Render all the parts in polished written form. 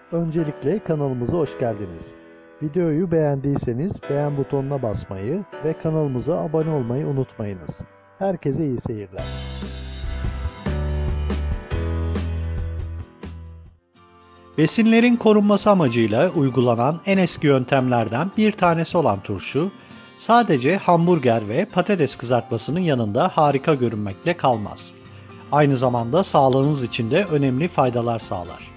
Öncelikle kanalımıza hoş geldiniz. Videoyu beğendiyseniz beğen butonuna basmayı ve kanalımıza abone olmayı unutmayınız. Herkese iyi seyirler. Besinlerin korunması amacıyla uygulanan en eski yöntemlerden bir tanesi olan turşu, sadece hamburger ve patates kızartmasının yanında harika görünmekle kalmaz. Aynı zamanda sağlığınız için de önemli faydalar sağlar.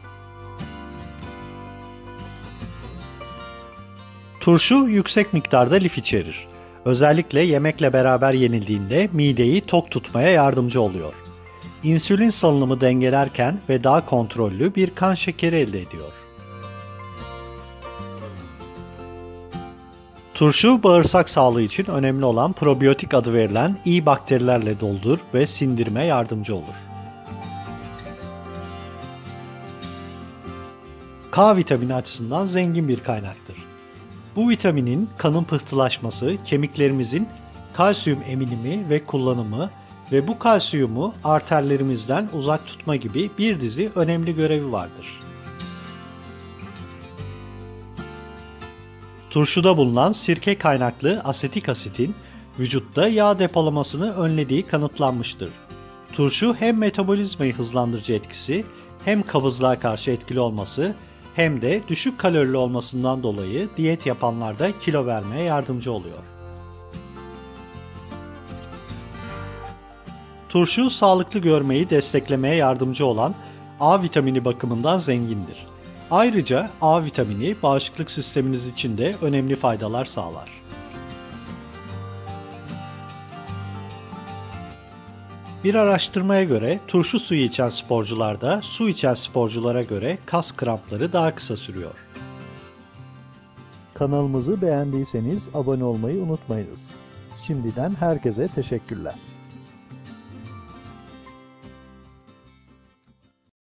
Turşu yüksek miktarda lif içerir. Özellikle yemekle beraber yenildiğinde mideyi tok tutmaya yardımcı oluyor. İnsülin salınımı dengelerken ve daha kontrollü bir kan şekeri elde ediyor. Turşu, bağırsak sağlığı için önemli olan probiyotik adı verilen iyi bakterilerle doldur ve sindirime yardımcı olur. K vitamini açısından zengin bir kaynaktır. Bu vitaminin kanın pıhtılaşması, kemiklerimizin kalsiyum eminimi ve kullanımı ve bu kalsiyumu arterlerimizden uzak tutma gibi bir dizi önemli görevi vardır. Turşuda bulunan sirke kaynaklı asetik asitin vücutta yağ depolamasını önlediği kanıtlanmıştır. Turşu hem metabolizmayı hızlandırıcı etkisi, hem kabızlığa karşı etkili olması, hem de düşük kalorili olmasından dolayı diyet yapanlarda kilo vermeye yardımcı oluyor. Turşu, sağlıklı görmeyi desteklemeye yardımcı olan A vitamini bakımından zengindir. Ayrıca A vitamini bağışıklık sisteminiz için de önemli faydalar sağlar. Bir araştırmaya göre turşu suyu içen sporcularda su içen sporculara göre kas krampları daha kısa sürüyor. Kanalımızı beğendiyseniz abone olmayı unutmayınız. Şimdiden herkese teşekkürler.